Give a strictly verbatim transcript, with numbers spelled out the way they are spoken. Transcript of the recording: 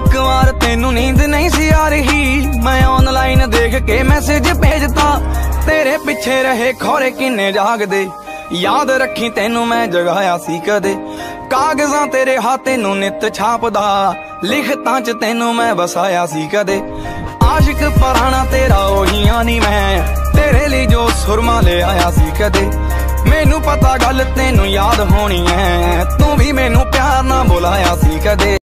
एक बार तेनू नींद नहीं सी आ रही, मैं ऑनलाइन देख के मैसेज भेजता, तेरे पिछे रहे खौरे किन्ने जागदे, याद रखी तेनू मैं जगाया सी कदे, कागजां तेरे हाथे नू नित छापदा, लिखतां च तेनू मैं बसाया सी कदे, आशिक पराना तेरा ओही आनी मैं, तेरे लिए जो सुरमा ले आया सी कदे, मैनू पता गल तेनू याद होनी है, तू भी मैनू प्यार ना बुलाया सी कदे।